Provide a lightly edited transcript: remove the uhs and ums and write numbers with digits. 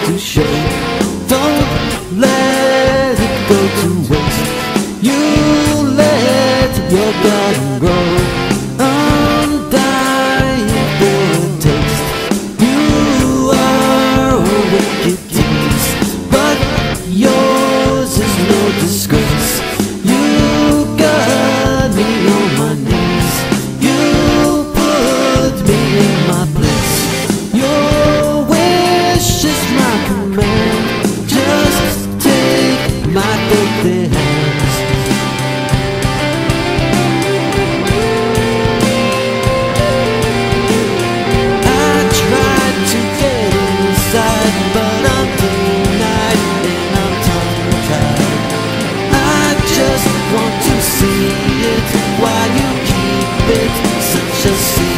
to show. Don't let it go to waste. You let your garden grow. Undying for a taste. You are a wicked tease, but yours is no disgrace. You got me on my knees. You put me in my place. Your wish is my command. Just take my filthy hands. I tried to get inside, but I'm denied and I'm tongue-tied. I just want to see it while you keep it such a secret.